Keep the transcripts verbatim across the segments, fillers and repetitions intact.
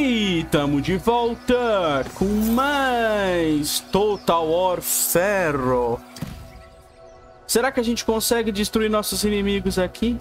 E tamo de volta com mais Total War Ferro. Será que a gente consegue destruir nossos inimigos aqui?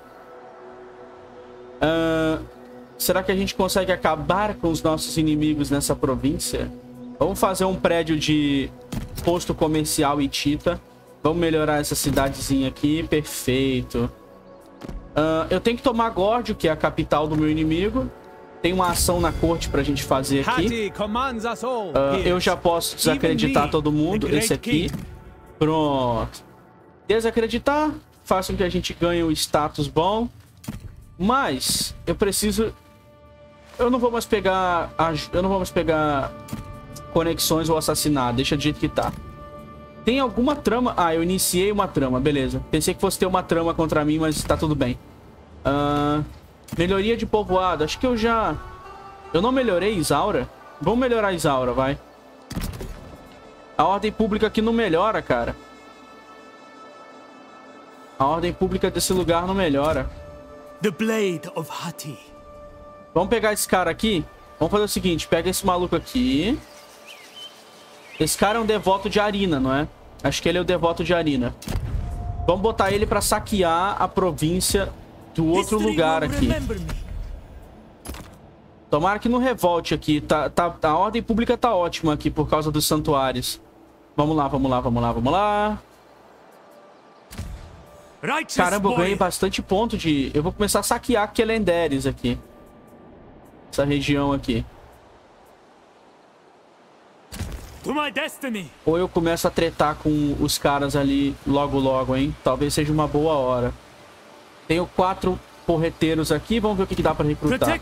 Uh, será que a gente consegue acabar com os nossos inimigos nessa província? Vamos fazer um prédio de posto comercial e Tita. Vamos melhorar essa cidadezinha aqui. Perfeito. Uh, eu tenho que tomar Górdio, que é a capital do meu inimigo. Tem uma ação na corte pra gente fazer aqui. Uh, eu já posso desacreditar todo mundo. Esse aqui. Pronto. Desacreditar. Faz com que a gente ganhe um status bom. Mas eu preciso... Eu não vou mais pegar... Eu não vou mais pegar conexões ou assassinar. Deixa do jeito que tá. Tem alguma trama... Ah, eu iniciei uma trama. Beleza. Pensei que fosse ter uma trama contra mim, mas tá tudo bem. Uh... Melhoria de povoado. Acho que eu já... Eu não melhorei Isaura. Vamos melhorar Isaura, vai. A ordem pública aqui não melhora, cara. A ordem pública desse lugar não melhora. The Blade of Hati. Vamos pegar esse cara aqui. Vamos fazer o seguinte. Pega esse maluco aqui. Esse cara é um devoto de Arina, não é? Acho que ele é o devoto de Arina. Vamos botar ele pra saquear a província do outro lugar aqui. Tomara que não revolte aqui. Tá, tá, a ordem pública tá ótima aqui por causa dos santuários. Vamos lá, vamos lá, vamos lá, vamos lá. Caramba, eu ganhei bastante ponto de... Eu vou começar a saquear Kelenderes aqui. Essa região aqui. Ou eu começo a tretar com os caras ali logo logo, hein? Talvez seja uma boa hora. Tenho quatro porreteiros aqui. Vamos ver o que, que dá pra recrutar.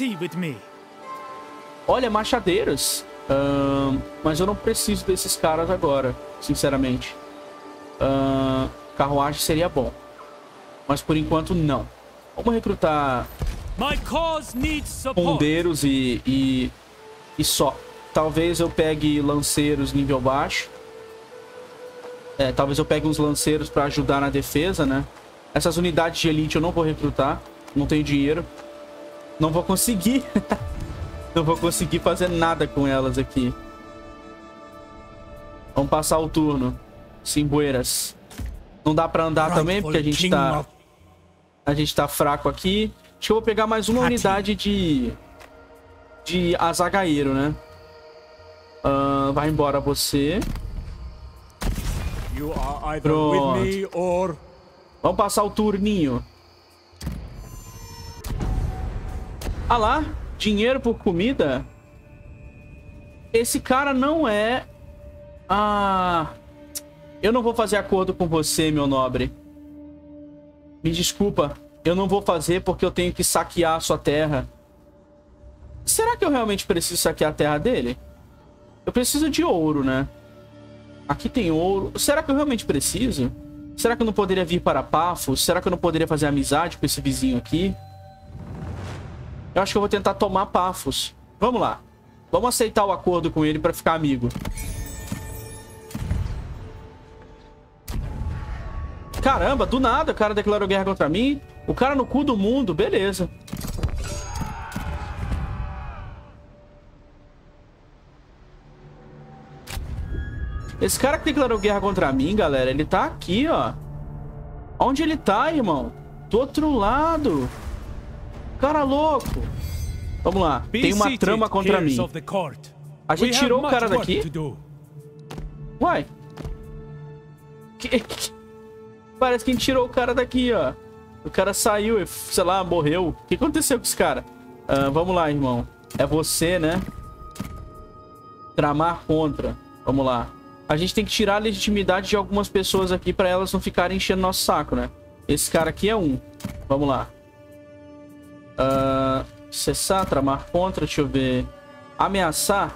Olha, machadeiros. Uh, mas eu não preciso desses caras agora, sinceramente. Uh, carruagem seria bom. Mas por enquanto, não. Vamos recrutar pondeiros e, e, e só. Talvez eu pegue lanceiros nível baixo. É, talvez eu pegue uns lanceiros pra ajudar na defesa, né? Essas unidades de elite eu não vou recrutar. Não tenho dinheiro. Não vou conseguir. Não vou conseguir fazer nada com elas aqui. Vamos passar o turno. Simbueiras. Não dá pra andar também, porque a gente tá... A gente tá fraco aqui. Acho que eu vou pegar mais uma unidade de... De azagaeiro, né? Uh, vai embora você. Pronto. Vamos passar o turninho. Ah lá, dinheiro por comida. Esse cara não é... Ah... Eu não vou fazer acordo com você, meu nobre. Me desculpa. Eu não vou fazer porque eu tenho que saquear a sua terra. Será que eu realmente preciso saquear a terra dele? Eu preciso de ouro, né? Aqui tem ouro. Será que eu realmente preciso? Será que eu não poderia vir para Paphos? Será que eu não poderia fazer amizade com esse vizinho aqui? Eu acho que eu vou tentar tomar Paphos. Vamos lá. Vamos aceitar o acordo com ele para ficar amigo. Caramba, do nada o cara declarou guerra contra mim. O cara no cu do mundo, beleza. Esse cara que declarou guerra contra mim, galera, ele tá aqui, ó. Onde ele tá, irmão? Do outro lado. Cara louco. Vamos lá. Tem uma trama contra mim. A gente tirou o cara daqui? Uai. Que... Parece que a gente tirou o cara daqui, ó. O cara saiu e, sei lá, morreu. O que aconteceu com esse cara? Uh, vamos lá, irmão. É você, né? Tramar contra. Vamos lá. A gente tem que tirar a legitimidade de algumas pessoas aqui pra elas não ficarem enchendo nosso saco, né? Esse cara aqui é um. Vamos lá. Uh, cessar, tramar contra. Deixa eu ver. Ameaçar.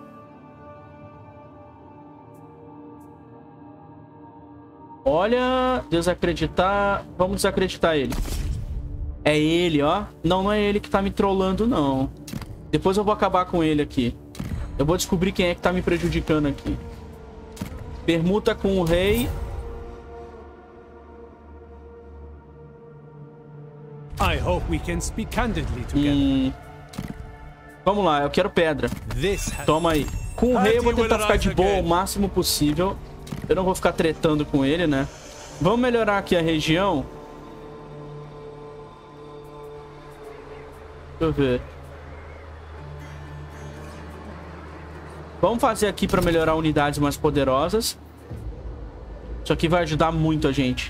Olha, desacreditar. Vamos desacreditar ele. É ele, ó. Não, não é ele que tá me trollando, não. Depois eu vou acabar com ele aqui. Eu vou descobrir quem é que tá me prejudicando aqui. Permuta com o rei. I hope we can speak candidly together. Hum. Vamos lá, eu quero pedra. Toma aí. Com o rei eu vou tentar ficar de boa o máximo possível. Eu não vou ficar tretando com ele, né? Vamos melhorar aqui a região. Deixa eu ver. Vamos fazer aqui para melhorar unidades mais poderosas. Isso aqui vai ajudar muito a gente.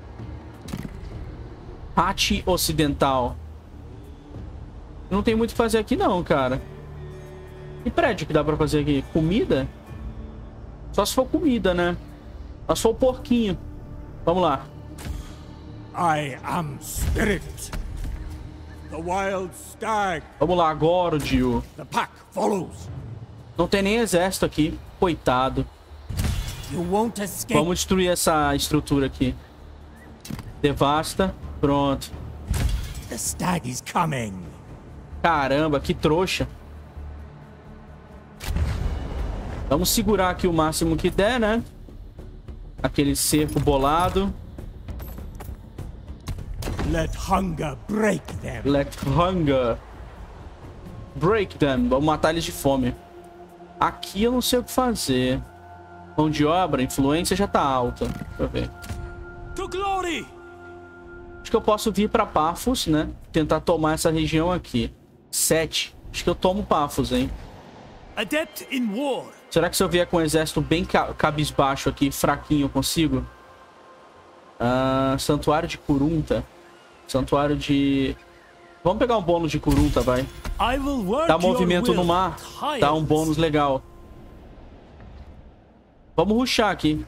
Hati Ocidental. Não tem muito o que fazer aqui não, cara. Que prédio que dá pra fazer aqui? Comida? Só se for comida, né? Só se for porquinho. Vamos lá. I am Spirit. The wild stag. Vamos lá, Gordio. The pack follows. Não tem nem exército aqui. Coitado. You won't escape. Vamos destruir essa estrutura aqui. Devasta. Pronto. The stag is coming. Caramba, que trouxa. Vamos segurar aqui o máximo que der, né? Aquele cerco bolado. Let hunger break them. Let hunger break them. Vamos matar eles de fome. Aqui eu não sei o que fazer. Mão de obra, influência já tá alta. Deixa eu ver. To glory. Acho que eu posso vir pra Paphos, né? Tentar tomar essa região aqui. Sete. Acho que eu tomo Paphos, hein? Adept in war. Será que se eu vier com um exército bem ca cabisbaixo aqui, fraquinho, eu consigo? Ah, Santuário de Kurunta. Santuário de... Vamos pegar um bônus de Kurunta, vai. Dá movimento no mar. Dá um bônus legal. Vamos rushar aqui.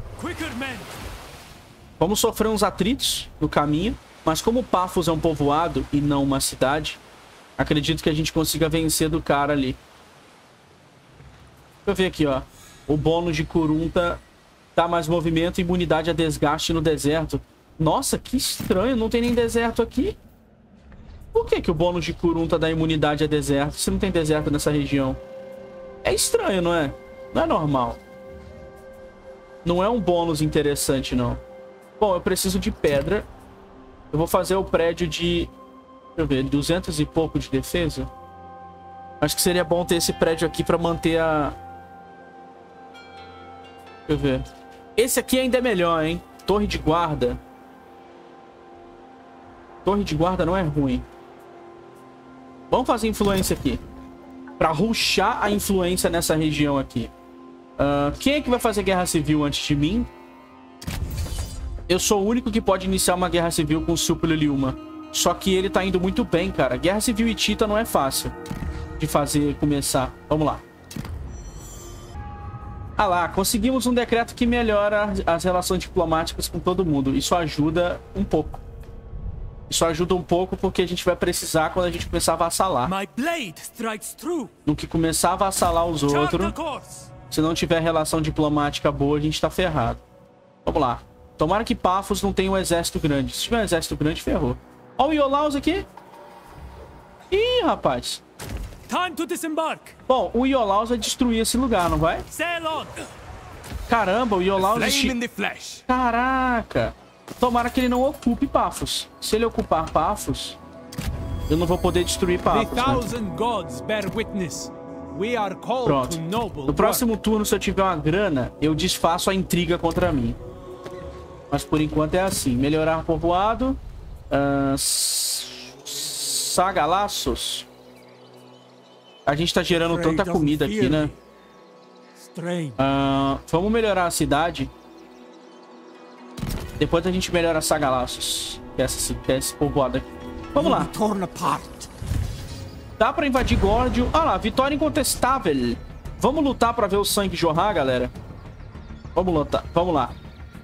Vamos sofrer uns atritos no caminho. Mas como Paphos é um povoado e não uma cidade, acredito que a gente consiga vencer do cara ali. Deixa eu ver aqui, ó. O bônus de Kurunta dá mais movimento e imunidade a desgaste no deserto. Nossa, que estranho. Não tem nem deserto aqui. Por que que o bônus de Kurunta dá imunidade a deserto se não tem deserto nessa região? É estranho, não é? Não é normal. Não é um bônus interessante, não. Bom, eu preciso de pedra. Eu vou fazer o prédio de... Deixa eu ver, duzentos e pouco de defesa. Acho que seria bom ter esse prédio aqui pra manter a... Deixa eu ver. Esse aqui ainda é melhor, hein? Torre de guarda. Torre de guarda não é ruim. Vamos fazer influência aqui. Pra rushar a influência nessa região aqui. Uh, quem é que vai fazer guerra civil antes de mim? Eu sou o único que pode iniciar uma guerra civil com o Súpilo Liuma. Só que ele tá indo muito bem, cara. Guerra civil hitita não é fácil de fazer começar. Vamos lá. Ah lá, conseguimos um decreto que melhora as relações diplomáticas com todo mundo. Isso ajuda um pouco. Isso ajuda um pouco porque a gente vai precisar quando a gente começar a avassalar. No que começar a avassalar os outros, se não tiver relação diplomática boa, a gente tá ferrado. Vamos lá. Tomara que Paphos não tenha um exército grande. Se tiver um exército grande, ferrou. Ó o Iolaus aqui. Ih, rapaz. Time to disembark. Bom, o Iolaus vai destruir esse lugar, não vai? Caramba, o Iolaus... Caraca. Tomara que ele não ocupe Paphos. Se ele ocupar Paphos, eu não vou poder destruir Paphos, né? Pronto. No próximo turno, se eu tiver uma grana, eu desfaço a intriga contra mim. Mas por enquanto é assim. Melhorar povoado. Uh, Sagalaços. A gente tá gerando tanta comida aqui, né? Uh, vamos melhorar a cidade. Depois a gente melhora Sagalaços. Que é esse, que é esse povoado aqui. Vamos lá. Dá pra invadir Gordio. Ah lá, vitória incontestável. Vamos lutar pra ver o sangue jorrar, galera. Vamos lutar. Vamos lá.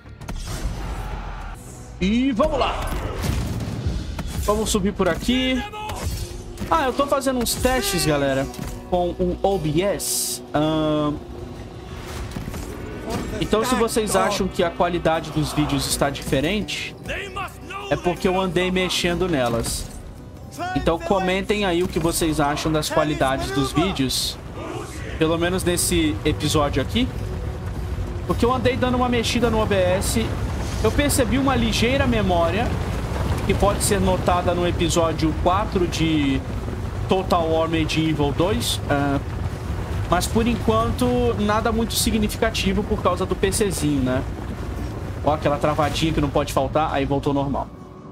E vamos lá. Vamos subir por aqui. Ah, eu tô fazendo uns testes, galera, com o O B S. Um... Então, se vocês acham que a qualidade dos vídeos está diferente, é porque eu andei mexendo nelas. Então, comentem aí o que vocês acham das qualidades dos vídeos. Pelo menos nesse episódio aqui. Porque eu andei dando uma mexida no O B S. Eu percebi uma ligeira memória que pode ser notada no episódio quatro de Total War Medieval dois. Uh, mas por enquanto, nada muito significativo por causa do PCzinho, né? Ó, aquela travadinha que não pode faltar. Aí voltou normal.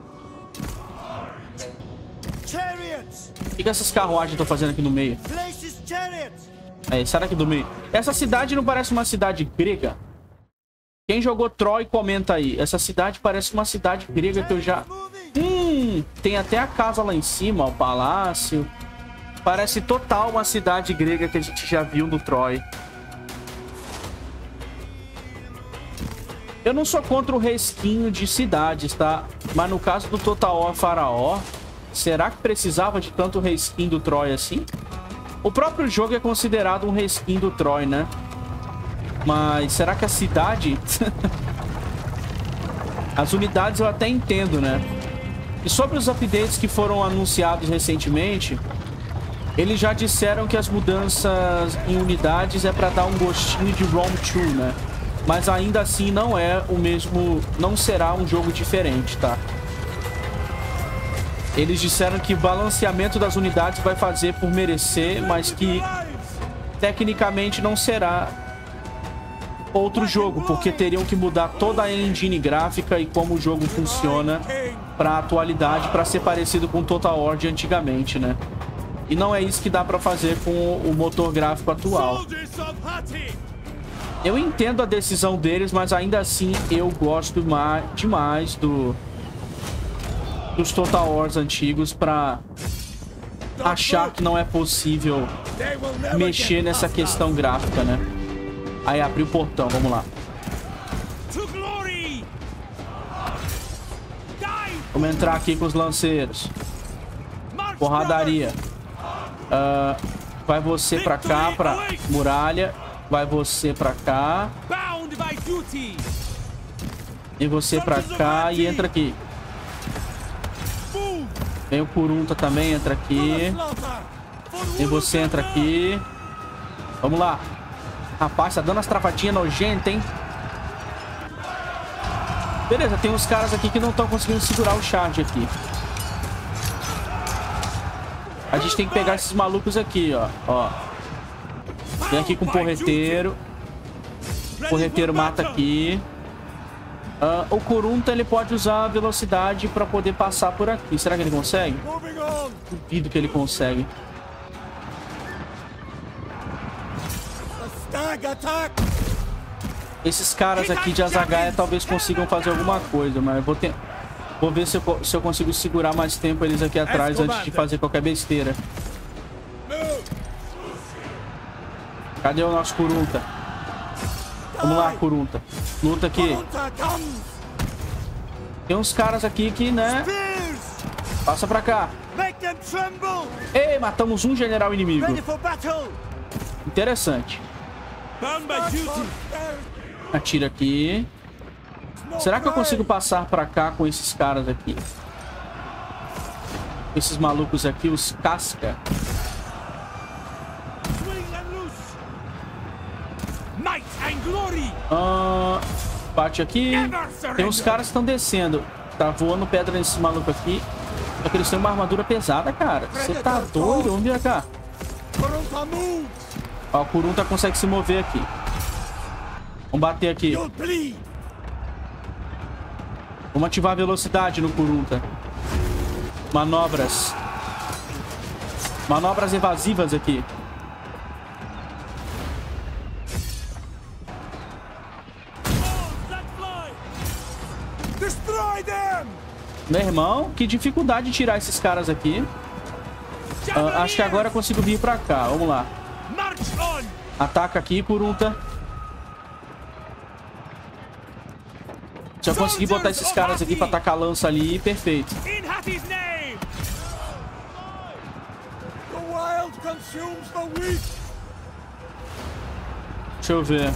O que, que essas carruagens estão fazendo aqui no meio? É, será que do meio? Essa cidade não parece uma cidade grega? Quem jogou Troy, comenta aí. Essa cidade parece uma cidade grega que eu já... Hum, tem até a casa lá em cima, ó, o palácio. Parece total uma cidade grega que a gente já viu no Troy. Eu não sou contra o reskin de cidades, tá? Mas no caso do Total War Faraó, será que precisava de tanto reskin do Troy assim? O próprio jogo é considerado um reskin do Troy, né? Mas será que a cidade... As unidades eu até entendo, né? E sobre os updates que foram anunciados recentemente, eles já disseram que as mudanças em unidades é para dar um gostinho de Rome dois, né? Mas ainda assim não é o mesmo... Não será um jogo diferente, tá? Eles disseram que o balanceamento das unidades vai fazer por merecer, mas que tecnicamente não será outro jogo, porque teriam que mudar toda a engine gráfica e como o jogo funciona para a atualidade, para ser parecido com o Total War de antigamente, né? E não é isso que dá para fazer com o motor gráfico atual. Eu entendo a decisão deles, mas ainda assim eu gosto mais, demais do... dos Total Wars antigos para achar que não é possível mexer nessa questão gráfica, né? Aí abriu o portão, vamos lá. Vamos entrar aqui com os lanceiros. Porradaria. Uh, vai você pra cá, pra muralha. Vai você pra cá. E você pra cá e entra aqui. Vem o Kurunta também, entra aqui. E você entra aqui. Vamos lá. Rapaz, tá dando as travadinhas nojentas, hein? Beleza, tem uns caras aqui que não estão conseguindo segurar o charge aqui. A gente tem que pegar esses malucos aqui, ó. Ó. Vem aqui com o porreteiro. O porreteiro mata aqui. Uh, o Kurunta, ele pode usar a velocidade para poder passar por aqui. Será que ele consegue? Duvido que ele consegue. Esses caras aqui de Azagaia talvez consigam fazer alguma coisa, mas eu vou, ter... vou ver se eu, se eu consigo segurar mais tempo eles aqui atrás antes de fazer qualquer besteira. Cadê o nosso Kurunta? Vamos lá, Kurunta. Luta aqui. Tem uns caras aqui que, né? Passa pra cá. Ei, matamos um general inimigo. Interessante. Atira aqui. Será que eu consigo passar pra cá com esses caras aqui? Esses malucos aqui, os casca. Ah, bate aqui. Tem uns caras que estão descendo. Tá voando pedra nesses malucos aqui. Só que eles têm uma armadura pesada, cara. Você tá doido? Vamos vir cá. Ó, o Kurunta consegue se mover aqui. Vamos bater aqui. Vamos ativar a velocidade no Kurunta. Manobras. Manobras evasivas aqui. Meu irmão, que dificuldade de tirar esses caras aqui. Uh, acho que agora eu consigo vir pra cá. Vamos lá. Ataca aqui, Kurunta. Se eu conseguir botar esses caras aqui pra atacar a lança ali, perfeito. Deixa eu ver.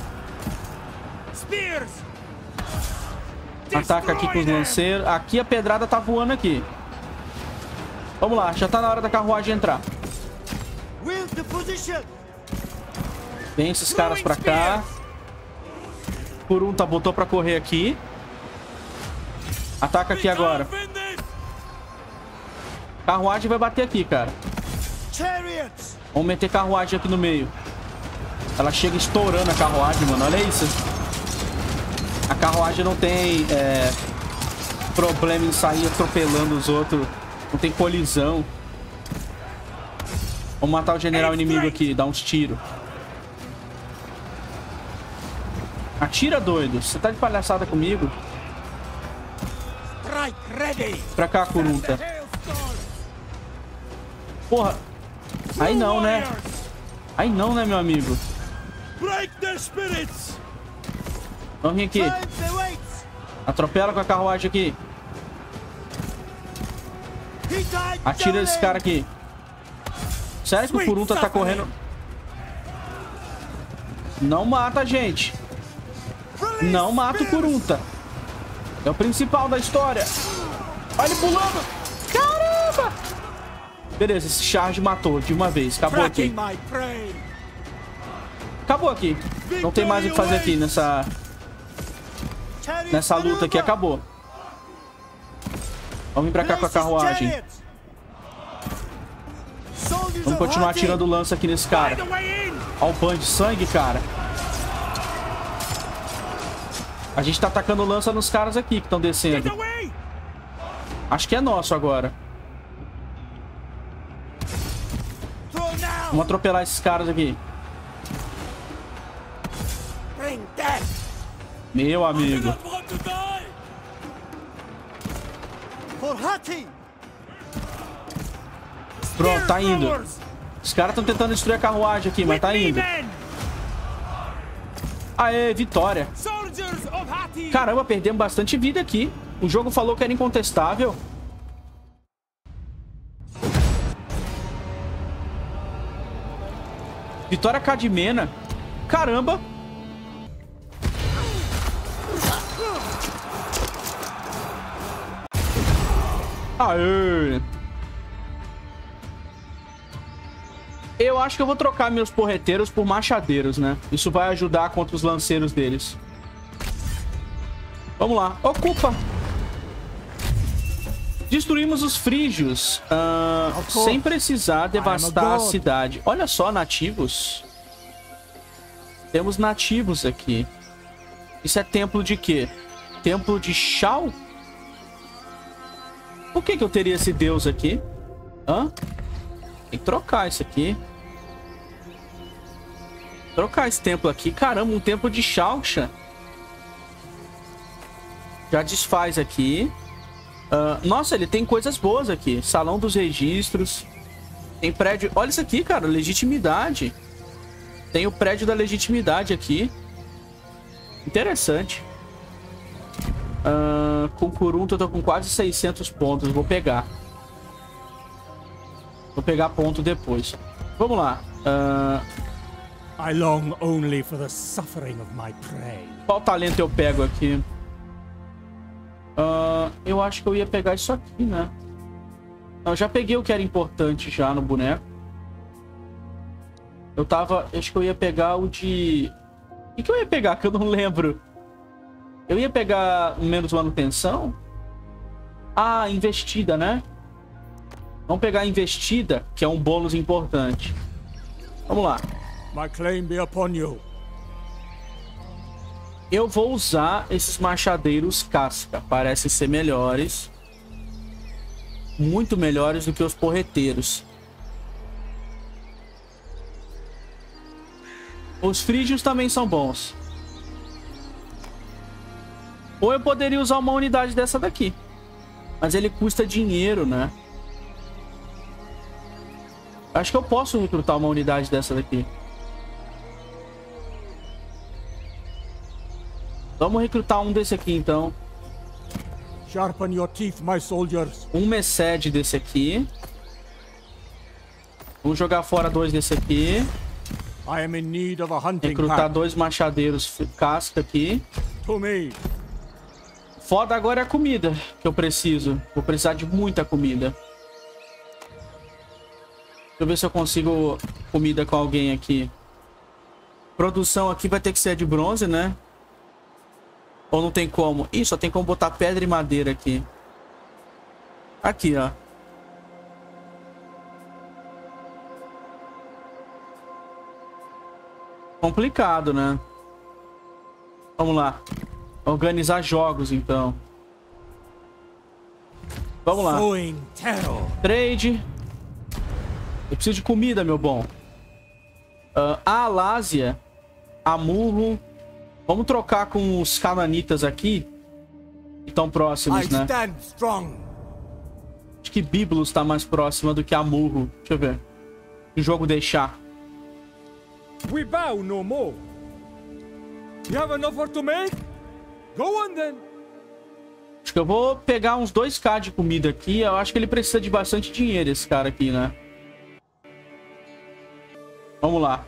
Ataca aqui com os lanceiros. Aqui a pedrada tá voando aqui. Vamos lá, já tá na hora da carruagem entrar. Vem esses caras pra cá. Kurunta botou pra correr aqui. Ataca aqui agora. Carruagem vai bater aqui, cara. Vamos meter carruagem aqui no meio. Ela chega estourando a carruagem, mano. Olha isso. A carruagem não tem é, problema em sair atropelando os outros. Não tem colisão. Vamos matar o general inimigo aqui. Dar uns tiros. Atira, doido. Você tá de palhaçada comigo? Pra cá, Kurunta. Porra. Aí não, né? Aí não, né, meu amigo? Vamos vir aqui. Atropela com a carruagem aqui. Atira esse cara aqui. Sério que o Kurunta tá correndo? Não mata a gente. Não mata o Kurunta. É o principal da história. Olha ele pulando. Caramba! Beleza, esse charge matou de uma vez. Acabou aqui. Acabou aqui. Não tem mais o que fazer aqui nessa... Nessa luta aqui. Acabou. Vamos vir pra cá com a carruagem. Vamos continuar tirando lança aqui nesse cara. Olha o banho de sangue, cara. A gente tá atacando lança nos caras aqui que estão descendo. Acho que é nosso agora. Vamos atropelar esses caras aqui. Meu amigo. Pronto, tá indo. Os caras estão tentando destruir a carruagem aqui, mas tá indo. Aê, vitória. Caramba, perdemos bastante vida aqui. O jogo falou que era incontestável. Vitória Cadmena. Caramba. Aê. Eu acho que eu vou trocar meus porreteiros por machadeiros, né? Isso vai ajudar contra os lanceiros deles. Vamos lá. Ocupa. Destruímos os frígios. Uh, sem precisar devastar a cidade. Olha só, nativos. Temos nativos aqui. Isso é templo de quê? Templo de Shao? Por que que eu teria esse deus aqui? Hã? Tem que trocar isso aqui. Trocar esse templo aqui. Caramba, um templo de Shaoxia. Já desfaz aqui. Uh, nossa, ele tem coisas boas aqui. Salão dos registros. Tem prédio... Olha isso aqui, cara. Legitimidade. Tem o prédio da legitimidade aqui. Interessante. Uh, com Kurunta eu tô com quase seiscentos pontos. Vou pegar. Vou pegar ponto depois. Vamos lá. Uh... I long only for the suffering of my prey. Qual talento eu pego aqui? Uh, eu acho que eu ia pegar isso aqui, né? Eu já peguei o que era importante já no boneco. Eu tava... Acho que eu ia pegar o de... O que, que eu ia pegar? Que eu não lembro. Eu ia pegar menos manutenção? Ah, investida, né? Vamos pegar a investida, que é um bônus importante. Vamos lá. My claim be upon you. Eu vou usar esses machadeiros casca. Parecem ser melhores. Muito melhores do que os porreteiros. Os frígios também são bons. Ou eu poderia usar uma unidade dessa daqui. Mas ele custa dinheiro, né? Acho que eu posso recrutar uma unidade dessa daqui. Vamos recrutar um desse aqui, então. Sharpen your teeth, my soldiers. Um Messed desse aqui. Vamos jogar fora dois desse aqui. I am in need of a hunting Recrutar pack. dois machadeiros casca aqui. To me. Foda agora é a comida que eu preciso. Vou precisar de muita comida. Deixa eu ver se eu consigo comida com alguém aqui. Produção aqui vai ter que ser de bronze, né? Ou não tem como? Ih, só tem como botar pedra e madeira aqui. Aqui, ó. Complicado, né? Vamos lá. Organizar jogos, então. Vamos lá. Trade. Eu preciso de comida, meu bom. Uh, a Alásia. Amurro. Vamos trocar com os cananitas aqui. Que estão próximos, né? Acho que Biblos está mais próxima do que Amurro. Deixa eu ver. O jogo deixar. We bow no more. You have an offer to make? Go on then. Acho que eu vou pegar uns dois K de comida aqui. Eu acho que ele precisa de bastante dinheiro, esse cara aqui, né? Vamos lá.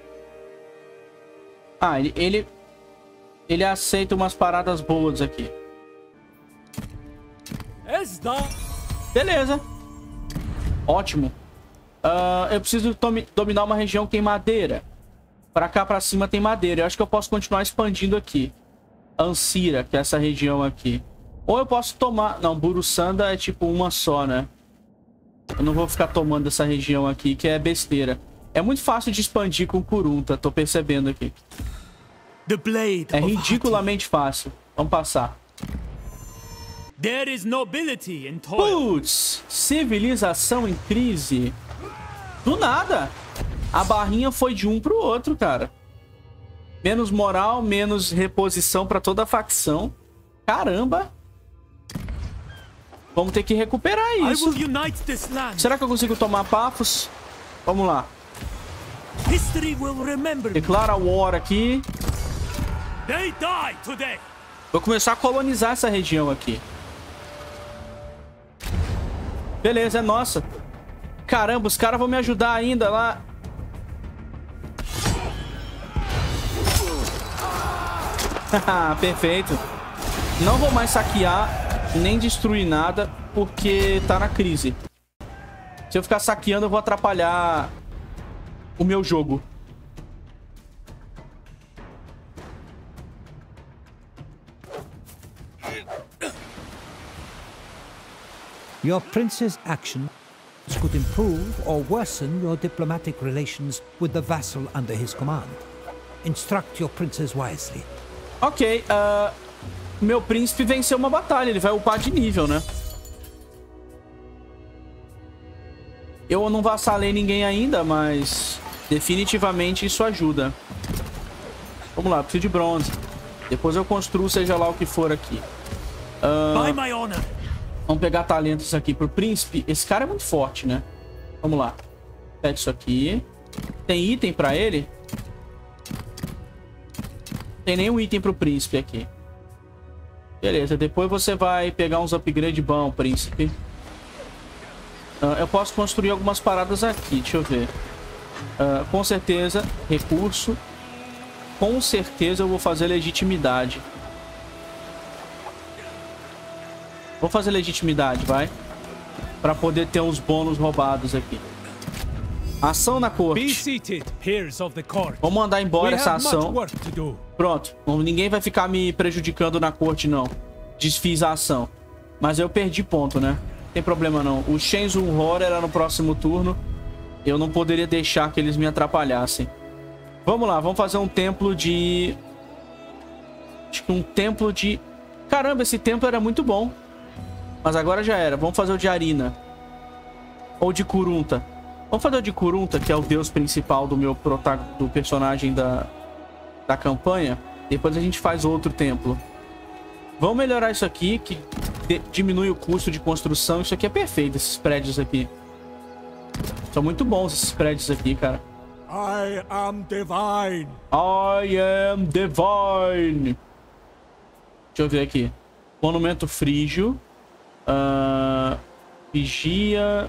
Ah, ele, ele... Ele aceita umas paradas boas aqui. Beleza. Ótimo. Uh, eu preciso dominar uma região que tem madeira. Pra cá, pra cima, tem madeira. Eu acho que eu posso continuar expandindo aqui. Ancira, que é essa região aqui. Ou eu posso tomar... Não, Buruçanda é tipo uma só, né? Eu não vou ficar tomando essa região aqui, que é besteira. É muito fácil de expandir com Kurunta, tô percebendo aqui. É ridiculamente fácil. Vamos passar. Putz, civilização em crise. Do nada. A barrinha foi de um pro outro, cara. Menos moral, menos reposição pra toda a facção. Caramba. Vamos ter que recuperar isso. Será que eu consigo tomar Paphos? Vamos lá. Declara war aqui. Vou começar a colonizar essa região aqui. Beleza, é nossa. Caramba, os caras vão me ajudar ainda lá. Perfeito. Não vou mais saquear nem destruir nada porque tá na crise. Se eu ficar saqueando, eu vou atrapalhar o meu jogo. Your prince's actions could improve or worsen your diplomatic relations with the vassal under his command. Instruct your princes wisely. Ok, uh, meu príncipe venceu uma batalha, ele vai upar de nível, né? Eu não vassalei ninguém ainda, mas definitivamente isso ajuda. Vamos lá, preciso de bronze. Depois eu construo seja lá o que for aqui. Uh, vamos pegar talentos aqui pro príncipe. Esse cara é muito forte, né? Vamos lá. Pega isso aqui. Tem item pra ele? Tem nenhum item pro príncipe aqui. Beleza, depois você vai pegar uns upgrade bom, príncipe. Uh, eu posso construir algumas paradas aqui, deixa eu ver. Uh, com certeza, recurso. Com certeza eu vou fazer legitimidade. Vou fazer legitimidade, vai. Pra poder ter uns bônus roubados aqui. Ação na corte. Vamos mandar embora essa ação. Pronto. Ninguém vai ficar me prejudicando na corte, não. Desfiz a ação. Mas eu perdi ponto, né? Não tem problema, não. O Shenzhen Horror era no próximo turno. Eu não poderia deixar que eles me atrapalhassem. Vamos lá. Vamos fazer um templo de... Acho que um templo de... Caramba, esse templo era muito bom. Mas agora já era. Vamos fazer o de Arina. Ou de Kurunta. Vamos fazer o de Kurunta, que é o deus principal do meu protagonista, do personagem da, da campanha. Depois a gente faz outro templo. Vamos melhorar isso aqui, que diminui o custo de construção. Isso aqui é perfeito, esses prédios aqui. São muito bons esses prédios aqui, cara. I am divine. I am divine. Deixa eu ver aqui. Monumento frígio. Uh, vigia.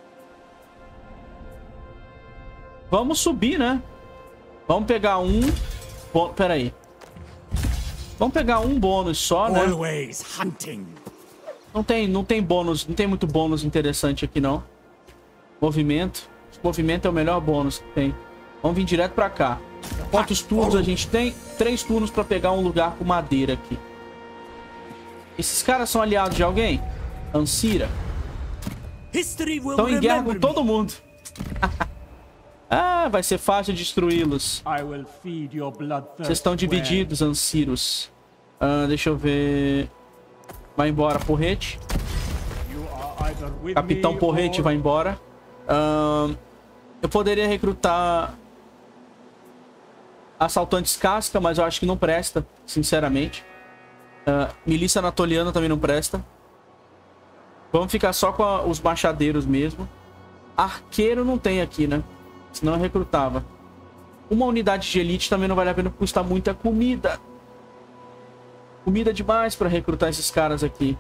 Vamos subir, né? Vamos pegar um... Bom, pera aí. Vamos pegar um bônus só, né? Não tem, não tem bônus. Não tem muito bônus interessante aqui, não. Movimento. Movimento é o melhor bônus que tem. Vamos vir direto pra cá. Quantos turnos a gente tem? Três turnos pra pegar um lugar com madeira aqui. Esses caras são aliados de alguém? Ancira. Estão em guerra com todo mundo. Ah, vai ser fácil destruí-los. I will feed your bloodthirst Vocês estão divididos, Anciros. Ah, deixa eu ver... Vai embora, Porrete. Capitão Porrete vai embora. Uh, eu poderia recrutar assaltantes casca, mas eu acho que não presta, sinceramente. Uh, milícia anatoliana também não presta. Vamos ficar só com a, os machadeiros mesmo. Arqueiro não tem aqui, né? Senão eu recrutava. Uma unidade de elite também não vale a pena, porque custa muita comida. Comida demais pra recrutar esses caras aqui.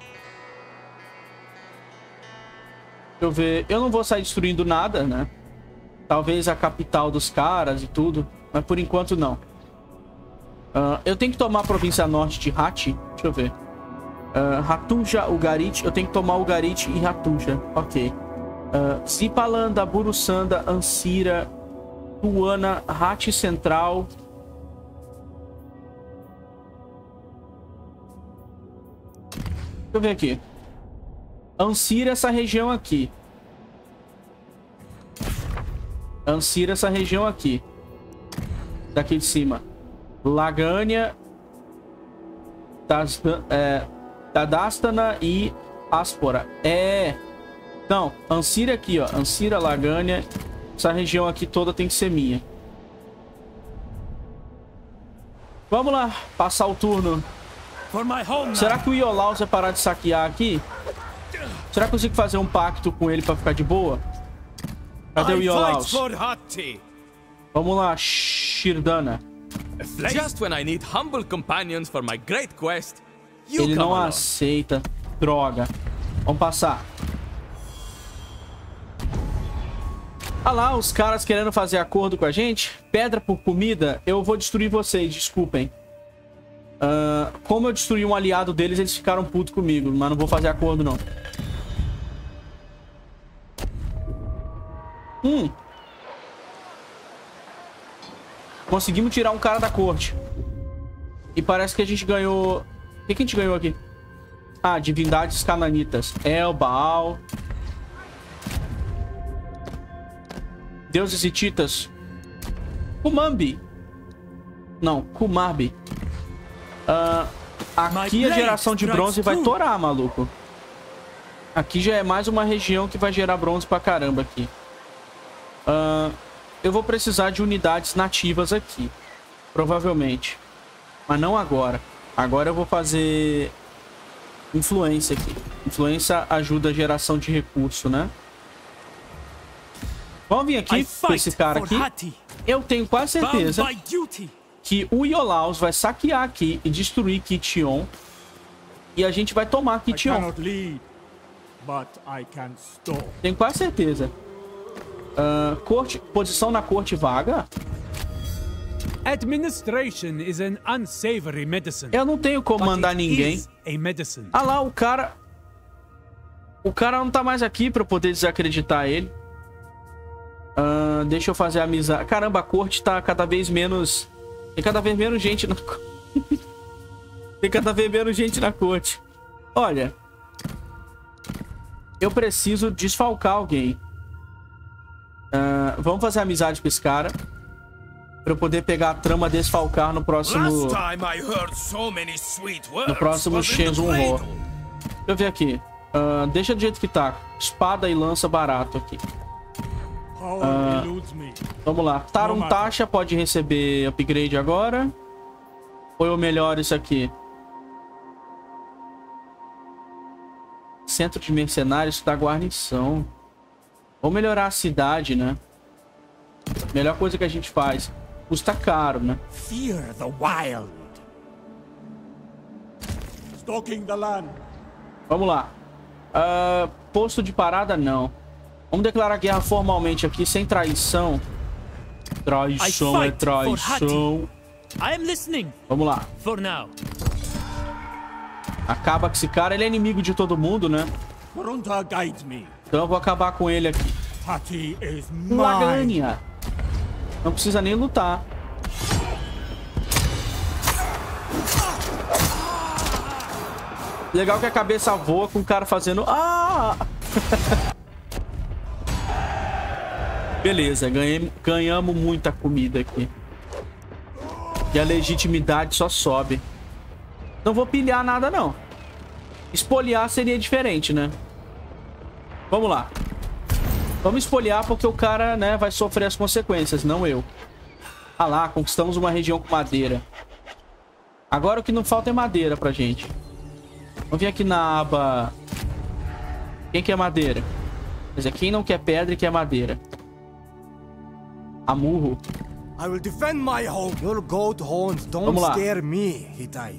Deixa eu ver. Eu não vou sair destruindo nada, né? Talvez a capital dos caras e tudo. Mas por enquanto não. Uh, eu tenho que tomar a província norte de Hati. Deixa eu ver. Uh, Hatuja, Ugarit. Eu tenho que tomar Ugarit e Hatuja. Ok. Uh, Zipalanda, Burussanda, Ansira, Tuana, Hati Central. Deixa eu ver aqui. Ansira essa região aqui. Ansira essa região aqui. Daqui de cima. Lagânia. É, Tadastana e Áspora. É. Não, Ansira aqui, ó. Ansira, Lagânia. Essa região aqui toda tem que ser minha. Vamos lá, passar o turno. Será que o Iolaus vai parar de saquear aqui? Será que eu consigo fazer um pacto com ele pra ficar de boa? Cadê o Iolaus? Vamos lá, Shirdana. Just when I need humble companions for my great quest, you ele não come aceita. Droga. Vamos passar. Ah lá, os caras querendo fazer acordo com a gente. Pedra por comida, eu vou destruir vocês, desculpem. Uh, como eu destruí um aliado deles, eles ficaram putos comigo. Mas não vou fazer acordo, não. Hum. Conseguimos tirar um cara da corte. E parece que a gente ganhou... O que, que a gente ganhou aqui? Ah, divindades cananitas. El, Baal. Deuses hititas. Kumambi. Não, Kumarbi. Uh, aqui a geração de bronze vai torar, maluco. Aqui já é mais uma região que vai gerar bronze pra caramba aqui. Uh, eu vou precisar de unidades nativas aqui. Provavelmente. Mas não agora. Agora eu vou fazer influência aqui. Influência ajuda a geração de recurso, né? Vamos vir aqui com esse cara aqui. Eu tenho quase certeza que o Iolaus vai saquear aqui e destruir Kition. E a gente vai tomar Kition. Tenho quase certeza. Uh, corte, posição na corte vaga. Administration is an unsavory medicine. Eu não tenho como mandar ninguém. Ah lá, o cara... O cara não tá mais aqui pra eu poder desacreditar ele. Uh, deixa eu fazer amizade. Caramba, a corte tá cada vez menos... Tem cada vez menos gente na corte. Tem cada vez menos gente na corte. Olha. Eu preciso desfalcar alguém. Uh, vamos fazer amizade com esse cara. Pra eu poder pegar a trama desfalcar no próximo... No próximo Shenzhen Ho. Deixa eu ver aqui. Uh, deixa do jeito que tá. Espada e lança barato aqui. Uh, vamos lá. Tarun Tasha pode receber upgrade agora. Ou eu melhoro isso aqui? Centro de mercenários da guarnição. Vamos melhorar a cidade, né? Melhor coisa que a gente faz. Custa caro, né? Fear the wild. Stalking the land. Vamos lá. Uh, posto de parada, não. Vamos declarar guerra formalmente aqui, sem traição. Traição é traição. Vamos lá. Acaba com esse cara. Ele é inimigo de todo mundo, né? Então eu vou acabar com ele aqui. Lagânia. Não precisa nem lutar. Legal que a cabeça voa com o cara fazendo... Ah! Beleza, ganhei, ganhamos muita comida aqui. E a legitimidade só sobe. Não vou pilhar nada, não. Espoliar seria diferente, né? Vamos lá. Vamos espoliar porque o cara, né, vai sofrer as consequências, não eu. Ah lá, conquistamos uma região com madeira. Agora o que não falta é madeira pra gente. Vamos vir aqui na aba... Quem quer madeira? Quer dizer, quem não quer pedra e quer madeira? Amurro. I will defend my home. Your goat horns don't scare me, Hittite.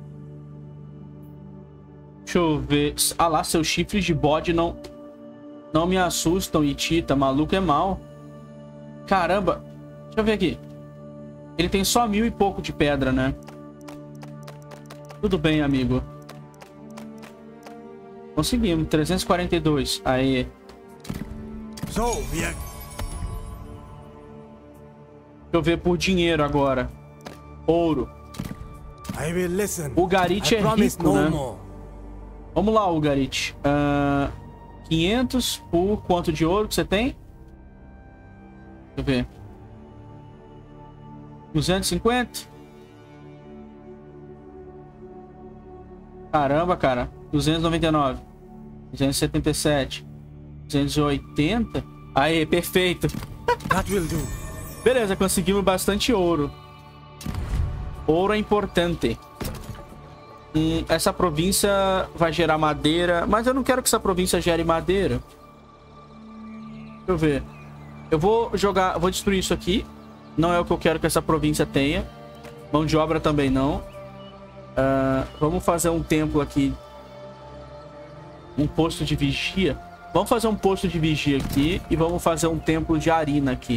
Deixa eu ver. Ah lá, seus chifres de bode não... Não me assustam, Hitita. Maluco é mal. Caramba. Deixa eu ver aqui. Ele tem só mil e pouco de pedra, né? Tudo bem, amigo. Conseguimos. trezentos e quarenta e dois. Aí. So, yeah. Deixa eu ver por dinheiro agora. Ouro. I will listen. O Garit é rico, no né? More. Vamos lá, o Garit. Uh, quinhentos por quanto de ouro que você tem? Deixa eu ver. duzentos e cinquenta? Caramba, cara. duzentos e noventa e nove. duzentos e setenta e sete. duzentos e oitenta. Aí, perfeito. That will do. Beleza, conseguimos bastante ouro. Ouro é importante. Hum, essa província vai gerar madeira. Mas eu não quero que essa província gere madeira. Deixa eu ver. Eu vou jogar... Vou destruir isso aqui. Não é o que eu quero que essa província tenha. Mão de obra também não. Uh, vamos fazer um templo aqui. Um posto de vigia. Vamos fazer um posto de vigia aqui. E vamos fazer um templo de Arina aqui.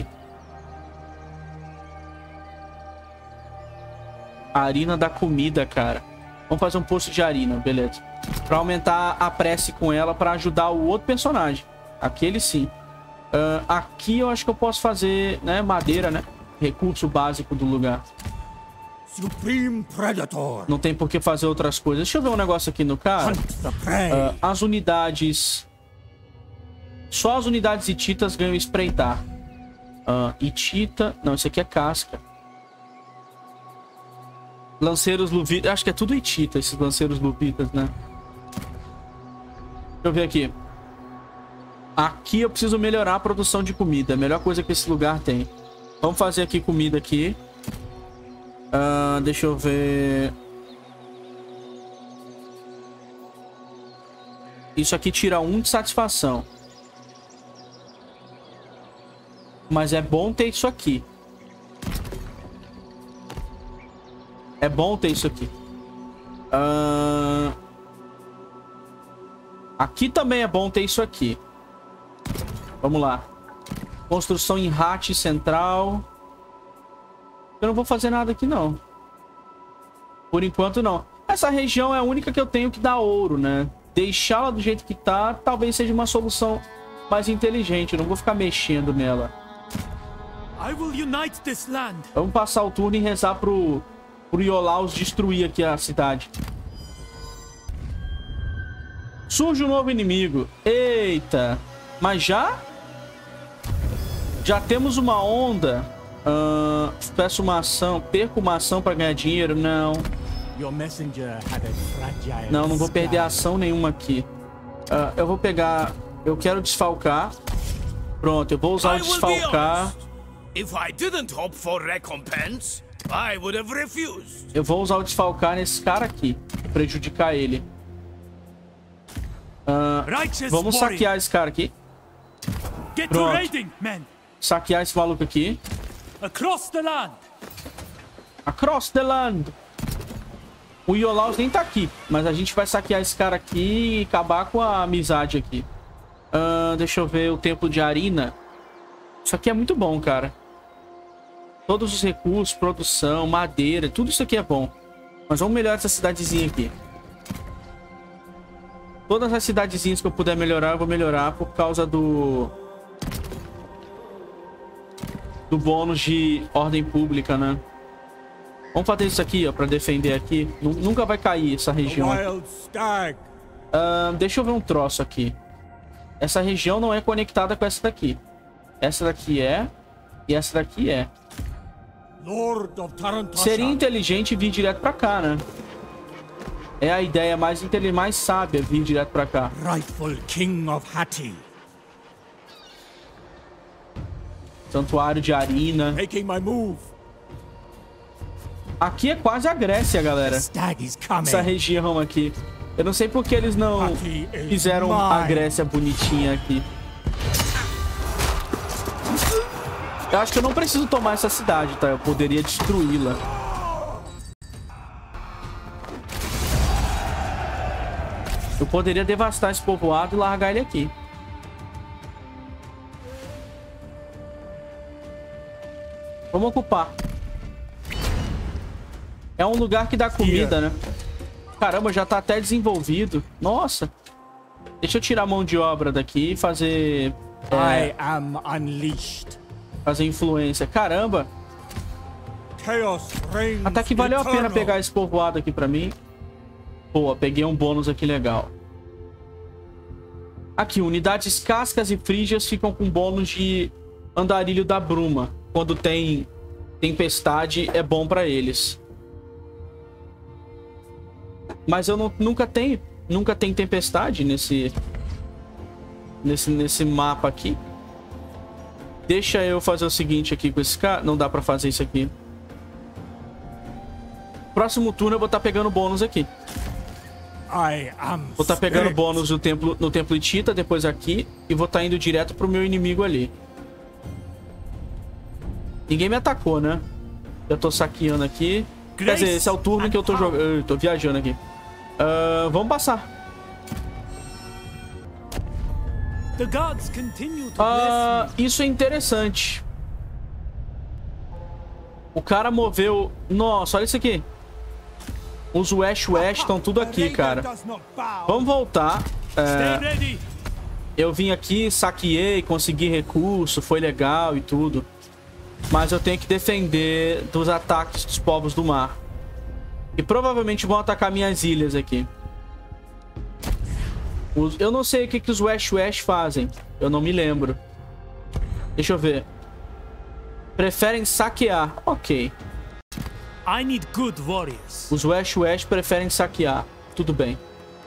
Arina da comida, cara. Vamos fazer um posto de Arina, beleza. Pra aumentar a prece com ela, pra ajudar o outro personagem. Aquele sim. Uh, aqui eu acho que eu posso fazer, né, madeira, né? Recurso básico do lugar. Supreme Predator. Não tem por que fazer outras coisas. Deixa eu ver um negócio aqui no cara. Uh, as unidades... Só as unidades hititas ganham espreitar. Uh, hitita... Não, isso aqui é casca. Lanceiros luvitas. Acho que é tudo hitita, esses lanceiros luvitas, né? Deixa eu ver aqui. Aqui eu preciso melhorar a produção de comida. A melhor coisa que esse lugar tem. Vamos fazer aqui comida aqui. Uh, deixa eu ver. Isso aqui tira um de satisfação. Mas é bom ter isso aqui. É bom ter isso aqui. Uh... Aqui também é bom ter isso aqui. Vamos lá. Construção em Hat central. Eu não vou fazer nada aqui, não. Por enquanto, não. Essa região é a única que eu tenho que dar ouro, né? Deixá-la do jeito que tá, talvez seja uma solução mais inteligente. Eu não vou ficar mexendo nela. I will unite this land. Vamos passar o turno e rezar pro... Pro Iolaus destruir aqui a cidade. Surge um novo inimigo. Eita. Mas já? Já temos uma onda. Uh, peço uma ação. Perco uma ação para ganhar dinheiro? Não. Não, não vou perder ação nenhuma aqui. Uh, eu vou pegar... Eu quero desfalcar. Pronto, eu vou usar o desfalcar. If I didn't hope for recompense, I would have refused. Eu vou usar o desfalcar nesse cara aqui. Prejudicar ele. Uh, vamos saquear esse cara aqui. Pronto. Saquear esse maluco aqui. Across the land. Across the land. O Iolaus nem tá aqui. Mas a gente vai saquear esse cara aqui e acabar com a amizade aqui. Uh, deixa eu ver o templo de Arina. Isso aqui é muito bom, cara. Todos os recursos, produção, madeira, tudo isso aqui é bom. Mas vamos melhorar essa cidadezinha aqui. Todas as cidadezinhas que eu puder melhorar, eu vou melhorar por causa do... Do bônus de ordem pública, né? Vamos fazer isso aqui, ó, pra defender aqui. Nunca vai cair essa região. Uh, deixa eu ver um troço aqui. Essa região não é conectada com essa daqui. Essa daqui é. E essa daqui é. Lord of Tarantosha. Seria inteligente vir direto pra cá, né? É a ideia mais inteligente, mais sábia vir direto pra cá. Rightful King of Hati. Santuário de Arina. Making my move. Aqui é quase a Grécia, galera. Stag is coming. Essa região aqui. Eu não sei porque eles não fizeram a Grécia bonitinha aqui. Eu acho que eu não preciso tomar essa cidade, tá? Eu poderia destruí-la. Eu poderia devastar esse povoado e largar ele aqui. Vamos ocupar. É um lugar que dá comida, né? Caramba, já tá até desenvolvido. Nossa. Deixa eu tirar a mão de obra daqui e fazer... É, I am unleashed. fazer influência. Caramba. Chaos reigns Até que valeu a pena eternal. pegar esse povoado aqui pra mim. Boa, peguei um bônus aqui legal. Aqui, unidades cascas e frígias ficam com bônus de andarilho da bruma. Quando tem tempestade, é bom pra eles. Mas eu não, nunca tenho, nunca tem tempestade nesse, nesse, nesse mapa aqui. Deixa eu fazer o seguinte aqui com esse cara. Não dá pra fazer isso aqui. Próximo turno eu vou estar pegando bônus aqui. I am Vou estar pegando spirit. bônus no templo, no templo Hitita, depois aqui. E vou estar indo direto pro meu inimigo ali. Ninguém me atacou, né? Eu tô saqueando aqui. Quer dizer, esse é o turno que eu tô jogando. Eu tô viajando aqui. Uh, vamos passar. The gods continue to Uh, bless me. isso é interessante. O cara moveu... Nossa, olha isso aqui. Os West West estão tudo aqui, cara. Vamos voltar. Stay É, ready. eu vim aqui, saqueei, consegui recurso, foi legal e tudo. Mas eu tenho que defender dos ataques dos povos do mar. E provavelmente vão atacar minhas ilhas aqui. Os- eu não sei o que, que os West West fazem. Eu não me lembro. Deixa eu ver. Preferem saquear. Ok. I need good warriors. Os West West preferem saquear. Tudo bem.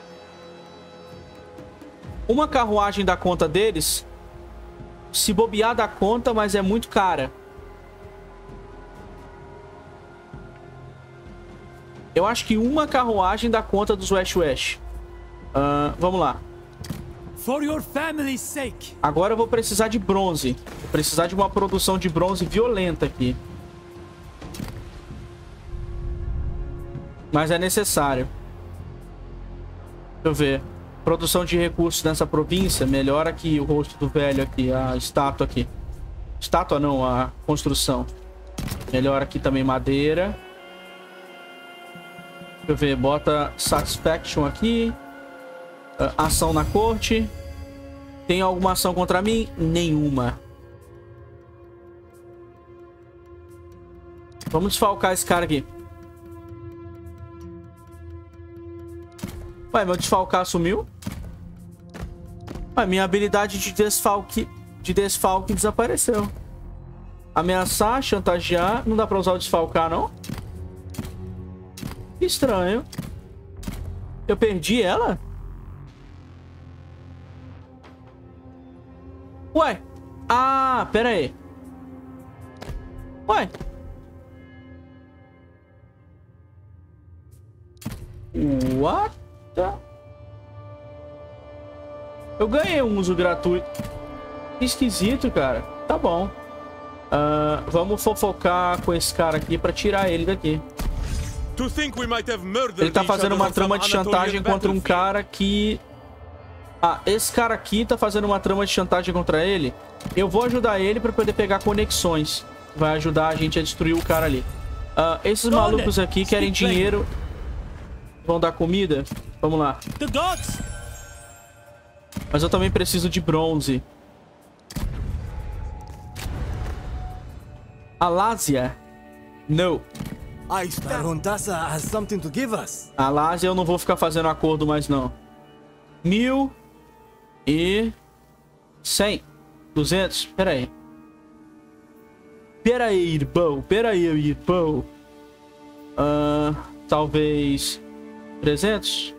Uma carruagem dá conta deles. Se bobear dá conta, mas é muito cara. Eu acho que uma carruagem dá conta dos West West. Ah, vamos lá. For your family's sake. Agora eu vou precisar de bronze. Vou precisar de uma produção de bronze violenta aqui. Mas é necessário. Deixa eu ver. Produção de recursos nessa província. Melhora aqui o rosto do velho aqui. A estátua aqui. Estátua não, a construção. Melhora aqui também madeira. Deixa eu ver. Bota Satisfaction aqui. Uh, ação na corte. Tem alguma ação contra mim? Nenhuma. Vamos desfalcar esse cara aqui. Ué, meu desfalcar sumiu? Ué, minha habilidade de desfalque, de desfalque desapareceu. Ameaçar, chantagear. Não dá pra usar o desfalcar, não? Que estranho. Eu perdi ela? Ué. Ah, pera aí. Ué. What? Eu ganhei um uso gratuito. Esquisito, cara. Tá bom. Uh, vamos fofocar com esse cara aqui pra tirar ele daqui. To think we might have murdered Ele tá each fazendo other uma on trama some de chantagem Anatolian contra um battlefield. cara que... Ah, esse cara aqui tá fazendo uma trama de chantagem contra ele. Eu vou ajudar ele pra poder pegar conexões. Vai ajudar a gente a destruir o cara ali. Uh, esses malucos aqui querem dinheiro. Vão dar comida? Vamos lá. The gods. Mas eu também preciso de bronze. Alásia? Não. Tarantassa has something to give us. Alásia eu não vou ficar fazendo acordo mais não. Mil e cem. Duzentos. Pera aí. Pera aí, irmão. Pera aí, irmão. Uh, talvez... trezentos?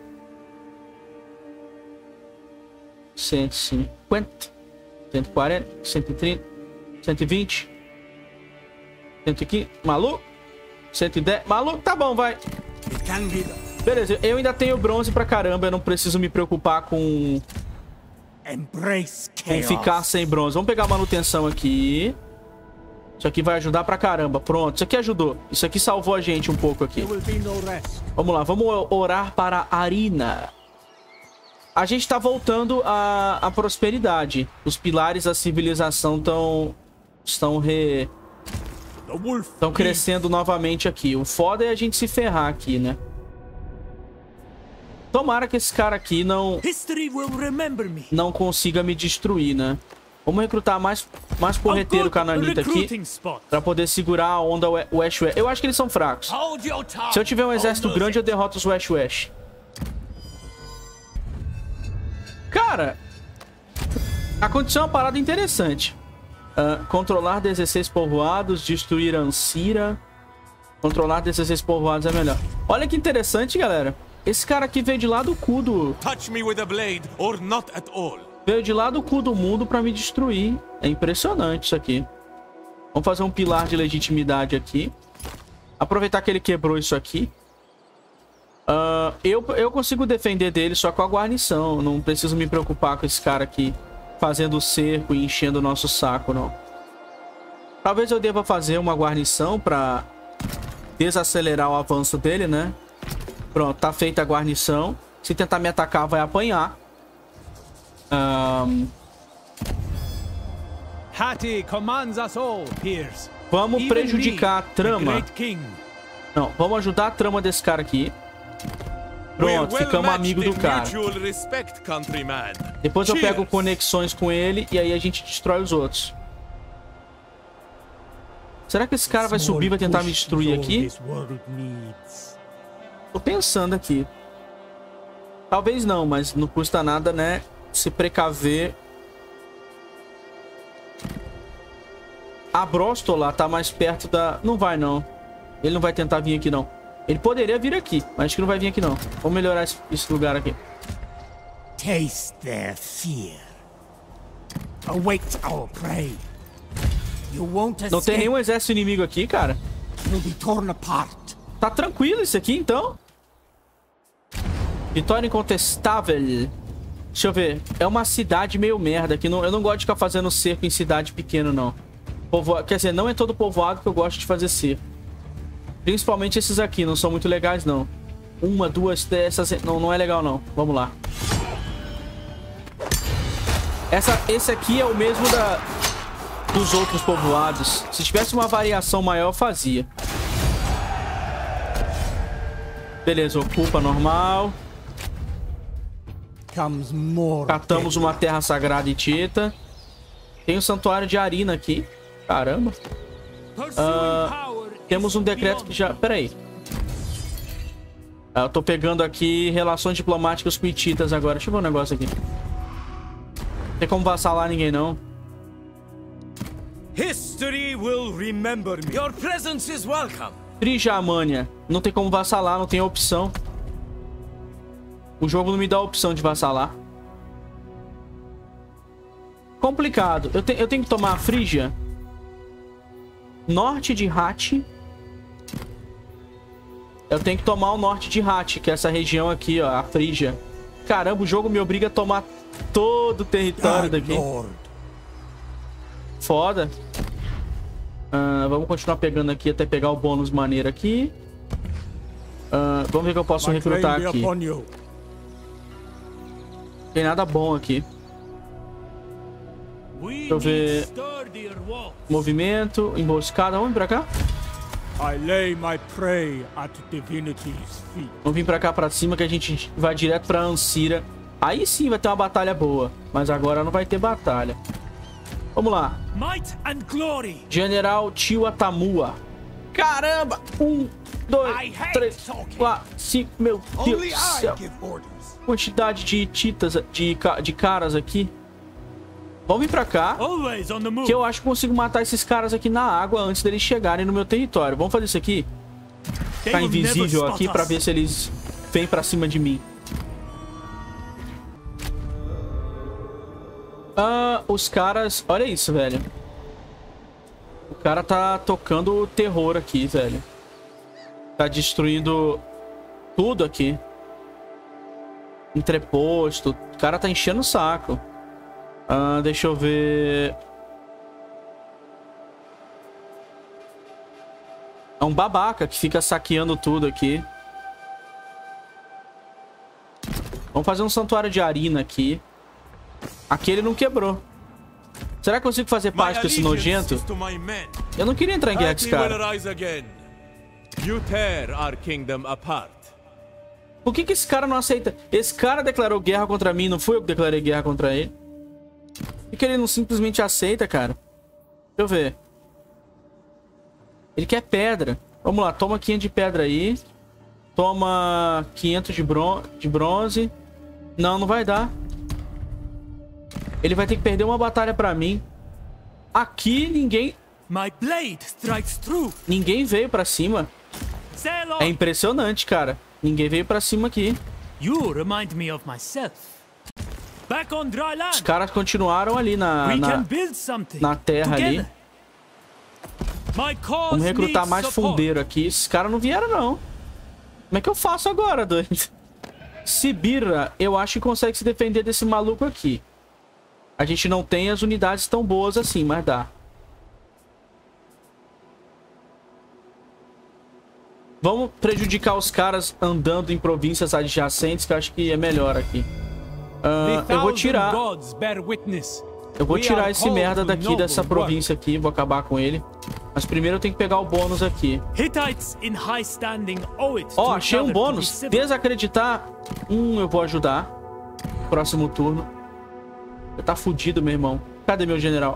cento e cinquenta? cento e quarenta? cento e trinta? cento e vinte? cento e quinze? Maluco? cento e dez? Maluco? Tá bom, vai. Beleza, eu ainda tenho bronze pra caramba. Eu não preciso me preocupar com... com ficar sem bronze. Vamos pegar a manutenção aqui. Isso aqui vai ajudar pra caramba. Pronto, isso aqui ajudou. Isso aqui salvou a gente um pouco aqui. Vamos lá, vamos orar para Arina. A gente tá voltando à, à prosperidade. Os pilares da civilização estão... Estão re... Estão crescendo novamente aqui. O foda é a gente se ferrar aqui, né? Tomara que esse cara aqui não... Não consiga me destruir, né? Vamos recrutar mais, mais porreteiro cananita aqui. Pra poder segurar a onda West West. Eu acho que eles são fracos. Se eu tiver um exército grande, eu derroto os West West. Cara, aconteceu uma parada interessante. Uh, controlar dezesseis povoados, destruir Ancira. Controlar dezesseis povoados é melhor. Olha que interessante, galera. Esse cara aqui veio de lá do cu do... Veio de lá do cu do mundo pra me destruir. É impressionante isso aqui. Vamos fazer um pilar de legitimidade aqui. Aproveitar que ele quebrou isso aqui. Uh, eu, eu consigo defender dele só com a guarnição. Não preciso me preocupar com esse cara aqui fazendo o cerco e enchendo o nosso saco, não. Talvez eu deva fazer uma guarnição pra desacelerar o avanço dele, né? Pronto, tá feita a guarnição. Se tentar me atacar, vai apanhar. Um... Hati commands us all, peers. Vamos prejudicar a trama. Não, vamos ajudar a trama desse cara aqui. Pronto, ficamos amigos do cara. Depois eu pego conexões com ele e aí a gente destrói os outros. Será que esse cara vai subir e vai tentar me destruir aqui? Tô pensando aqui. Talvez não, mas não custa nada, né? Se precaver. A Bróstola tá mais perto da... Não vai, não. Ele não vai tentar vir aqui, não. Ele poderia vir aqui, mas acho que não vai vir aqui, não. Vamos melhorar esse, esse lugar aqui. Taste their fear. Await our prey. You won't escape. Não tem nenhum exército inimigo aqui, cara. You'll be torn apart. Tá tranquilo isso aqui, então. Vitória incontestável. Deixa eu ver. É uma cidade meio merda. Que não, eu não gosto de ficar fazendo cerco em cidade pequena, não. Povo... Quer dizer, não é todo povoado que eu gosto de fazer cerco. Principalmente esses aqui. Não são muito legais, não. Uma, duas, dessas... Não, não é legal, não. Vamos lá. Essa, esse aqui é o mesmo da... dos outros povoados. Se tivesse uma variação maior, eu fazia. Beleza, ocupa normal. Catamos uma terra sagrada e Tita. Tem o santuário de Arina aqui. Caramba. Uh, temos um decreto que já... Pera aí. Uh, eu tô pegando aqui relações diplomáticas com Hititas agora. Deixa eu ver um negócio aqui. Não tem como vassalar ninguém, não. History will remember me. Your presence is welcome. Trijamânia. Não tem como vassalar, não tem opção. O jogo não me dá a opção de vassalar. Complicado. Eu, te, eu tenho que tomar a Frígia. Norte de Hati. Eu tenho que tomar o norte de Hati, que é essa região aqui, ó, a Frígia. Caramba, o jogo me obriga a tomar todo o território daqui. Foda. Uh, vamos continuar pegando aqui até pegar o bônus maneiro aqui. Uh, vamos ver o que eu posso recrutar aqui. Tem nada bom aqui. Deixa eu ver. Movimento, emboscada. Vamos vir pra cá? Vamos vir pra cá pra cima que a gente vai direto pra Ancira. Aí sim vai ter uma batalha boa. Mas agora não vai ter batalha. Vamos lá. General Tiwatamua. Caramba! Um, dois, três, quatro, cinco. Meu Deus do céu. Quantidade de titas, de, de caras aqui. Vamos vir pra cá. Always on the move. Que eu acho que consigo matar esses caras aqui na água antes deles chegarem no meu território. Vamos fazer isso aqui. Ficar invisível aqui pra ver se eles vêm pra cima de mim. Ah, os caras... Olha isso, velho. O cara tá tocando terror aqui, velho. Tá destruindo tudo aqui. Entreposto. O cara tá enchendo o saco. Ah, deixa eu ver... É um babaca que fica saqueando tudo aqui. Vamos fazer um santuário de Arina aqui. Aqui ele não quebrou. Será que eu consigo fazer paz com esse nojento? Eu não queria entrar em guerra com esse cara. Por que que esse cara não aceita? Esse cara declarou guerra contra mim, não fui eu que declarei guerra contra ele. Por que ele não simplesmente aceita, cara? Deixa eu ver. Ele quer pedra. Vamos lá, toma quinhentos de pedra aí. Toma quinhentos de, bron de bronze. Não, não vai dar. Ele vai ter que perder uma batalha pra mim. Aqui ninguém... My blade strikes true. Ninguém veio pra cima. É impressionante, cara. Ninguém veio pra cima aqui. You remind me of myself. Back on dry land. Os caras continuaram ali na, na, na terra ali. Vamos recrutar mais fundeiro aqui. Esses caras não vieram, não. Como é que eu faço agora, doido? Sibira, eu acho que consegue se defender desse maluco aqui. A gente não tem as unidades tão boas assim, mas dá. Vamos prejudicar os caras andando em províncias adjacentes, que eu acho que é melhor aqui. Uh, eu vou tirar... Eu vou tirar esse merda daqui, dessa província aqui. Vou acabar com ele. Mas primeiro eu tenho que pegar o bônus aqui. Ó, oh, achei um bônus. Desacreditar. Hum, eu vou ajudar. Próximo turno. Você tá fudido, meu irmão. Cadê meu general?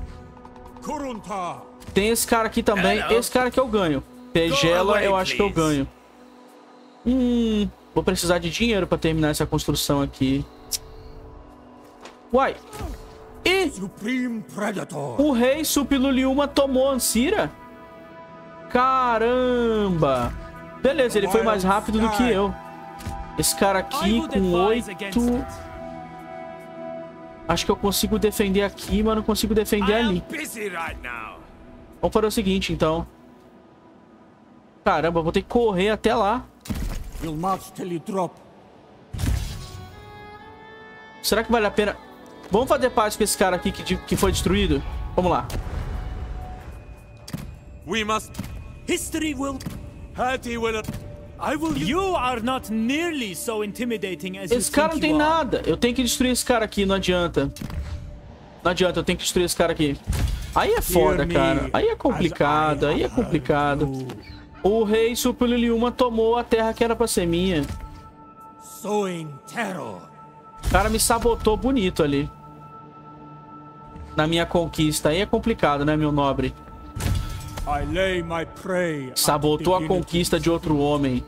Tem esse cara aqui também. Esse cara que eu ganho. Pegela, eu acho que eu ganho. Hum, vou precisar de dinheiro pra terminar essa construção aqui. Uai. E o rei Supiluliuma tomou Ancira? Caramba. Beleza, ele foi mais rápido do que eu. Esse cara aqui com oito... Acho que eu consigo defender aqui, mas não consigo defender ali. Vamos fazer o seguinte, então. Caramba, vou ter que correr até lá. Será que vale a pena... Vamos fazer paz com esse cara aqui que, que foi destruído? Vamos lá. We must... History will... Hattie will... I will... You are not nearly so intimidating as esse cara não tem nada. Eu tenho que destruir esse cara aqui, não adianta. Não adianta, eu tenho que destruir esse cara aqui. Aí é foda, cara. Aí é complicado, aí é complicado. O rei Supiluliuma tomou a terra que era pra ser minha. O cara me sabotou bonito ali. Na minha conquista. Aí é complicado, né, meu nobre? Sabotou a conquista de outro homem.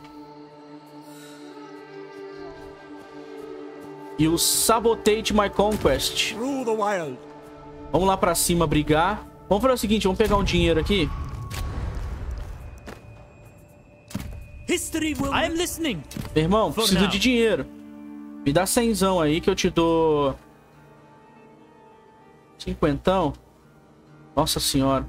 You sabotate my conquest. Vamos lá pra cima brigar. Vamos fazer o seguinte, vamos pegar um dinheiro aqui. I am listening. Meu irmão, preciso de dinheiro. Me dá cenzão aí que eu te dou... Cinquentão? Nossa senhora.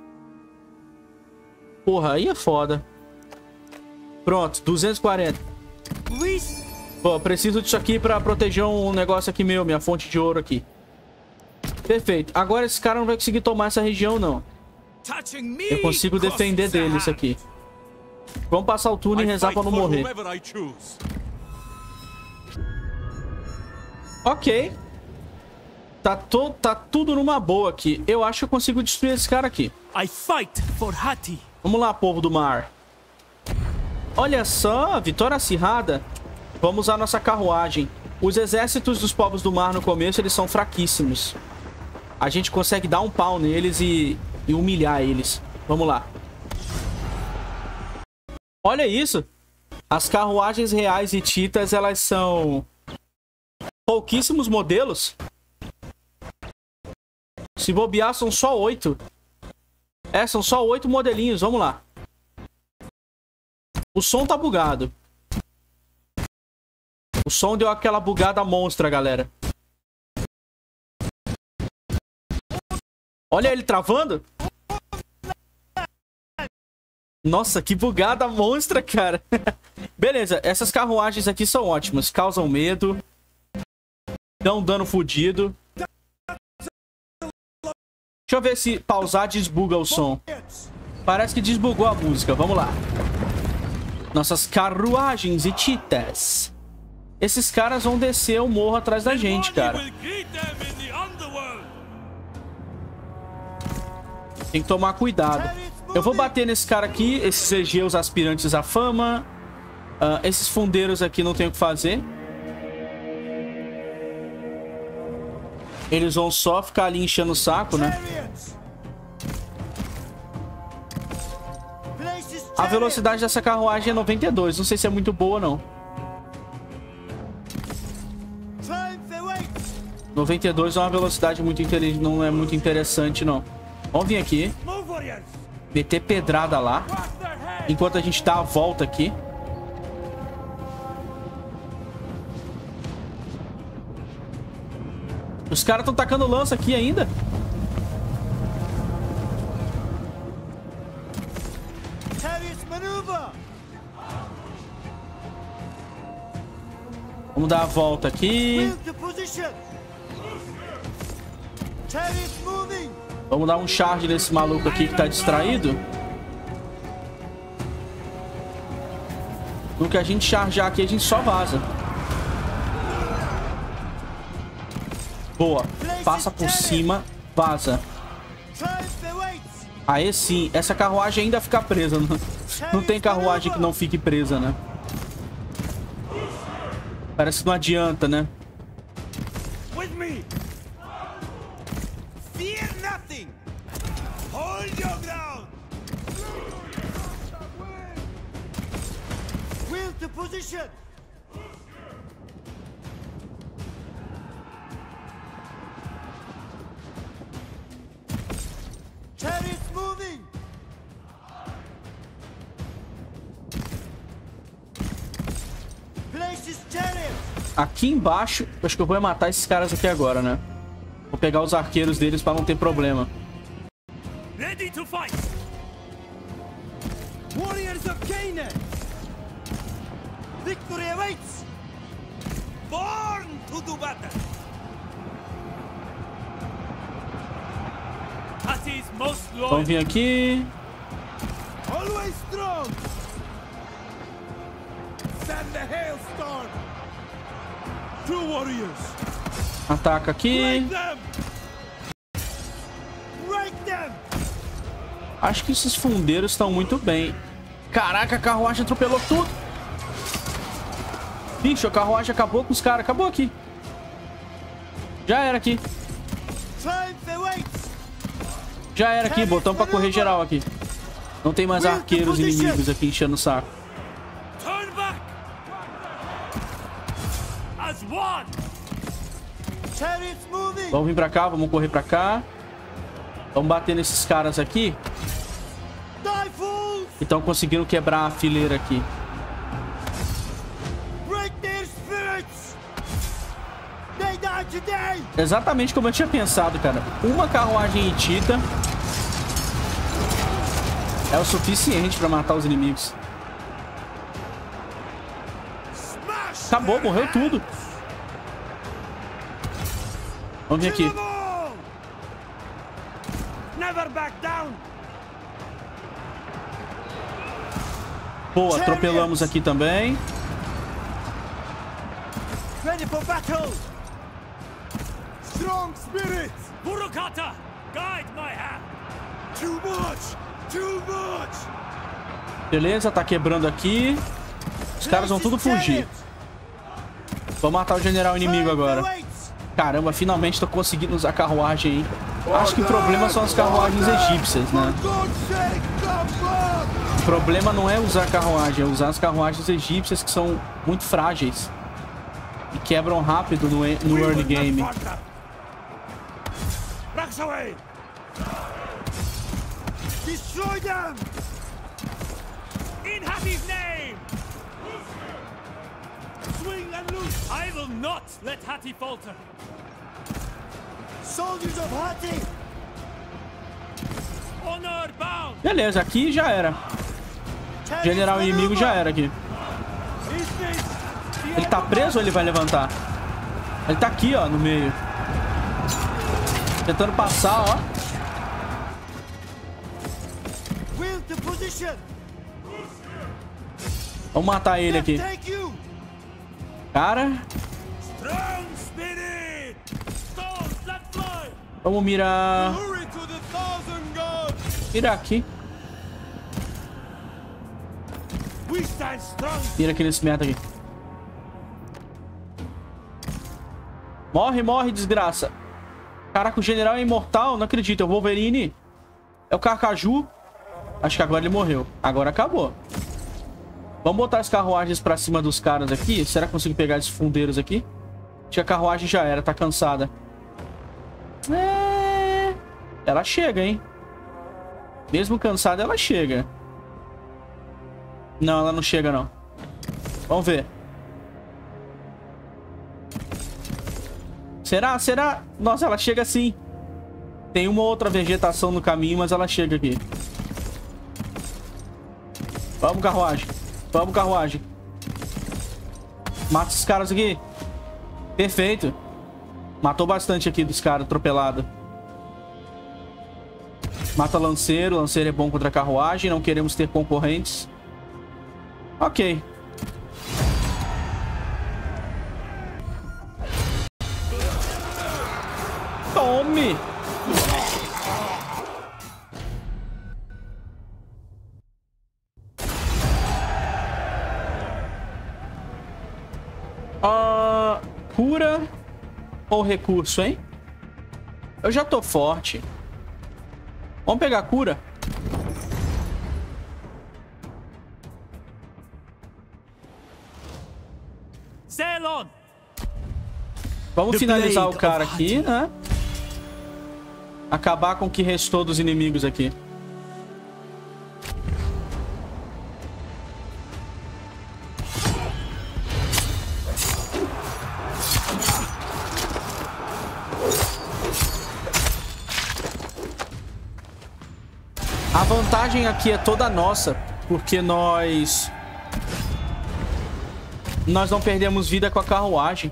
Porra, aí é foda. Pronto, duzentos e quarenta. Pô, preciso disso aqui pra proteger um negócio aqui meu, minha fonte de ouro aqui. Perfeito. Agora esse cara não vai conseguir tomar essa região, não. Eu consigo defender dele isso aqui. Vamos passar o turno e rezar pra não morrer. Ok. Tá, to, tá tudo numa boa aqui. Eu acho que eu consigo destruir esse cara aqui. I fight for Hattie. Vamos lá, povo do mar. Olha só, vitória acirrada. Vamos usar nossa carruagem. Os exércitos dos povos do mar no começo, eles são fraquíssimos. A gente consegue dar um pau neles e, e humilhar eles. Vamos lá. Olha isso. As carruagens reais e titas, elas são pouquíssimos modelos. Se bobear, são só oito. É, são só oito modelinhos. Vamos lá. O som tá bugado. O som deu aquela bugada monstra, galera. Olha ele travando. Nossa, que bugada monstra, cara. Beleza, essas carruagens aqui são ótimas. Causam medo. Dão dano fudido. Deixa eu ver se pausar desbuga o som. Parece que desbugou a música. Vamos lá. Nossas carruagens e titas. Esses caras vão descer o morro atrás da gente, cara. Tem que tomar cuidado. Eu vou bater nesse cara aqui. Esses E G, os aspirantes à fama. Uh, esses fundeiros aqui não tem o que fazer. Eles vão só ficar ali enchendo o saco, né? A velocidade dessa carruagem é noventa e dois. Não sei se é muito boa, não. noventa e dois é uma velocidade muito inteligente. Não é muito interessante, não. Vamos vir aqui. Meter pedrada lá. Enquanto a gente dá a volta aqui. Os caras estão tacando lança aqui ainda. Vamos dar a volta aqui. Vamos dar um charge nesse maluco aqui que tá distraído. No que a gente chargear aqui, a gente só vaza. Boa. Passa por cima, vaza. Aí sim, essa carruagem ainda fica presa. Não, não tem carruagem que não fique presa, né? Parece que não adianta, né? Aqui embaixo, acho que eu vou matar esses caras aqui agora, né? Vou pegar os arqueiros deles pra não ter problema. Ready to fight. Warriors of Canaan. Victory awaits. Born to do battle. That is most loyal. Vamos vir aqui. Always strong. Send the hailstorm. Two warriors. Ataca aqui. Acho que esses fundeiros estão muito bem. Caraca, a carruagem atropelou tudo. Bicho, a carruagem acabou com os caras. Acabou aqui. Já era aqui. Já era aqui. Botamos pra correr geral aqui. Não tem mais arqueiros inimigos aqui enchendo o saco. Vamos vir pra cá, vamos correr pra cá. Vamos bater nesses caras aqui. Que estão conseguindo quebrar a fileira aqui. Exatamente como eu tinha pensado, cara. Uma carruagem hitita é o suficiente pra matar os inimigos. Acabou, morreu tudo. Vamos vir aqui. Boa, atropelamos aqui também. Ready for battle. Strong spirit. Burukata, guide my hand. Too much. Too much. Beleza, tá quebrando aqui. Os caras vão tudo fugir. Vou matar o general inimigo agora. Caramba, finalmente tô conseguindo usar carruagem aí. Acho que o problema são as carruagens egípcias, né? O problema não é usar carruagem, é usar as carruagens egípcias que são muito frágeis. E quebram rápido no, no early game. Axe away! Destroy them! In Hatti's name! Swing and loose! I will not let Hatti falter! Soldiers of Hatti! Honor bound! Beleza, aqui já era. General inimigo já era aqui. Ele tá preso ou ele vai levantar? Ele tá aqui, ó, no meio. Tentando passar, ó. Vamos matar ele aqui. Cara. Vamos mirar. Mira aqui. Mira aqui nesse merda aqui. Morre, morre, desgraça. Caraca, o general é imortal. Não acredito. É o Wolverine. É o Carcaju. Acho que agora ele morreu. Agora acabou. Vamos botar as carruagens pra cima dos caras aqui. Será que consigo pegar esses fundeiros aqui? Acho que a carruagem já era. Tá cansada. É... Ela chega, hein? Mesmo cansada, ela chega. Não, ela não chega, não. Vamos ver. Será? Será? Nossa, ela chega sim. Tem uma outra vegetação no caminho, mas ela chega aqui. Vamos, carruagem. Vamos, carruagem. Mata esses caras aqui. Perfeito. Matou bastante aqui dos caras atropelados. Mata lanceiro. Lanceiro é bom contra a carruagem. Não queremos ter concorrentes. Ok. Tome! Ah, cura ou recurso, hein? Eu já tô forte. Vamos pegar a cura. Ceylon! Vamos finalizar o cara aqui, né? Acabar com o que restou dos inimigos aqui. A vantagem aqui é toda nossa, porque nós... Nós não perdemos vida com a carruagem.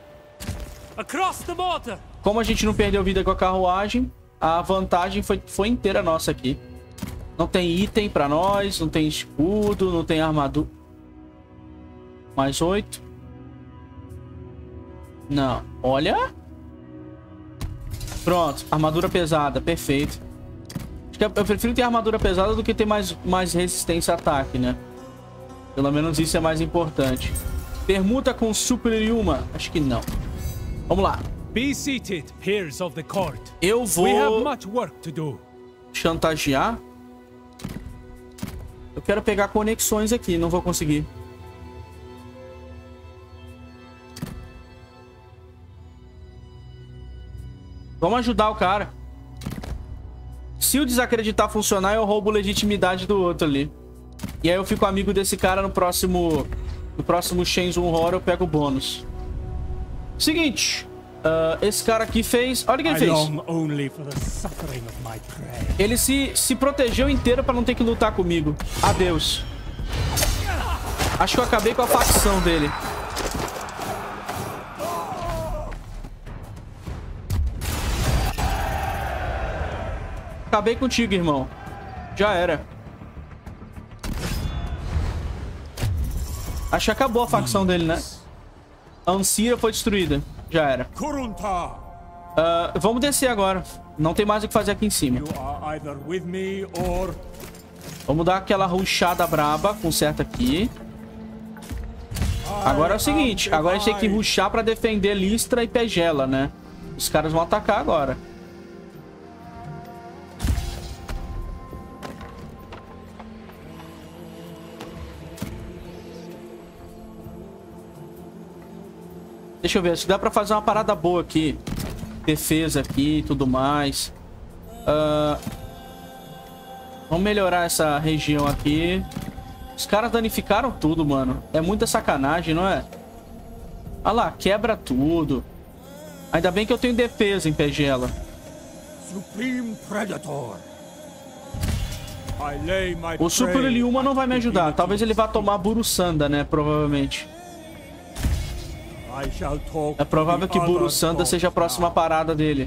Como a gente não perdeu vida com a carruagem, a vantagem foi, foi inteira nossa aqui. Não tem item pra nós, não tem escudo, não tem armadura. Mais oito. Não. Olha. Pronto. Armadura pesada. Perfeito. Acho que eu prefiro ter armadura pesada do que ter mais, mais resistência a ataque, né? Pelo menos isso é mais importante. Permuta com Super Yuma. Acho que não. Vamos lá. Be seated, peers of the court. Eu vou We have much work to do. chantagear. Eu quero pegar conexões aqui, não vou conseguir. Vamos ajudar o cara. Se o desacreditar funcionar, eu roubo legitimidade do outro ali. E aí eu fico amigo desse cara no próximo... No próximo Shenzhen Horror eu pego o bônus. Seguinte. Uh, esse cara aqui fez... Olha o que ele fez. Ele se, se protegeu inteiro pra não ter que lutar comigo. Adeus. Acho que eu acabei com a facção dele. Acabei contigo, irmão. Já era. Acho que acabou a facção dele, né? A Ancira foi destruída. Já era. Uh, vamos descer agora. Não tem mais o que fazer aqui em cima. Vamos dar aquela rushada braba. Conserta aqui. Agora é o seguinte. Agora a gente tem que rushar pra defender Listra e Pegela, né? Os caras vão atacar agora. Deixa eu ver, se dá pra fazer uma parada boa aqui. defesa aqui e tudo mais. Uh, vamos melhorar essa região aqui. Os caras danificaram tudo, mano. É muita sacanagem, não é? Olha lá, quebra tudo. Ainda bem que eu tenho defesa em Pegela. Supreme Predator. O Super Iliuma não vai me ajudar. Talvez ele vá tomar Burusanda, né? Provavelmente. É provável que Burusanda seja a próxima parada dele.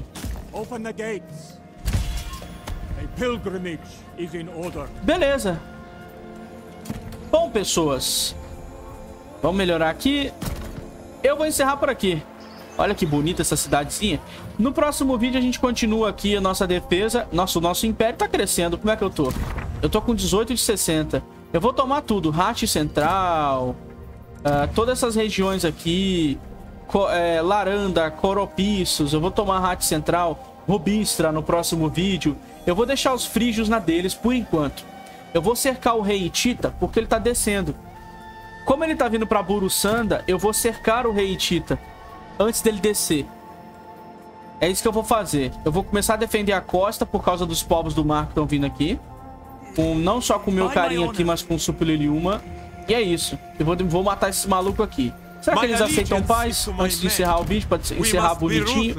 Beleza. Bom, pessoas, vamos melhorar aqui. Eu vou encerrar por aqui. Olha que bonita essa cidadezinha. No próximo vídeo a gente continua aqui a nossa defesa. Nosso, nosso império tá crescendo. Como é que eu tô? Eu tô com dezoito de sessenta. Eu vou tomar tudo. Hati Central. Uh, todas essas regiões aqui. Co é, Laranda, Coropissos. Eu vou tomar Hati Central. Rubistra no próximo vídeo. Eu vou deixar os frígios na deles por enquanto. Eu vou cercar o rei Hitita porque ele tá descendo. Como ele tá vindo pra Burusanda, eu vou cercar o rei Hitita antes dele descer. É isso que eu vou fazer. Eu vou começar a defender a costa por causa dos povos do mar que estão vindo aqui. Com, não só com o meu carinha aqui, mas com o Super Iliuma. E é isso. Eu vou, vou matar esses malucos aqui. Será que eles aceitam paz antes de encerrar o vídeo? Pra encerrar bonitinho.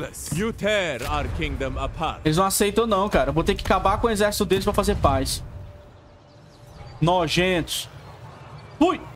Eles não aceitam não, cara. Eu vou ter que acabar com o exército deles pra fazer paz. Nojentos. Fui!